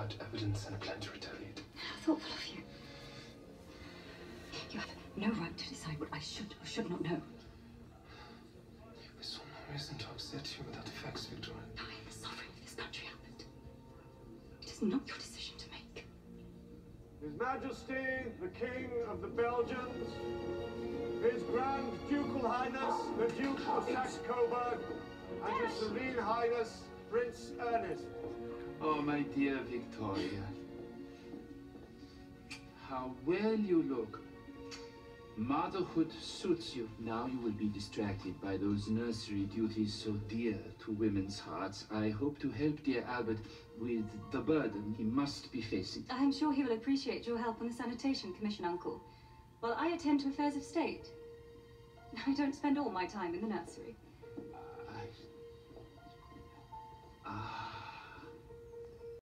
out evidence and a plan to retaliate. How thoughtful of you. You have no right to decide what I should or should not know. We saw no reason to upset you without the facts, Victoria. I am the sovereign of this country, Albert. It is not your decision to make. His Majesty, the King of the Belgians, His Grand Ducal Highness, the Duke of Saxe-Coburg, and His Serene Highness, Prince Ernest. Oh, my dear Victoria. How well you look. Motherhood suits you. Now you will be distracted by those nursery duties so dear to women's hearts. I hope to help dear Albert with the burden he must be facing. I am sure he will appreciate your help on the Sanitation Commission, Uncle, while I attend to affairs of state. I don't spend all my time in the nursery.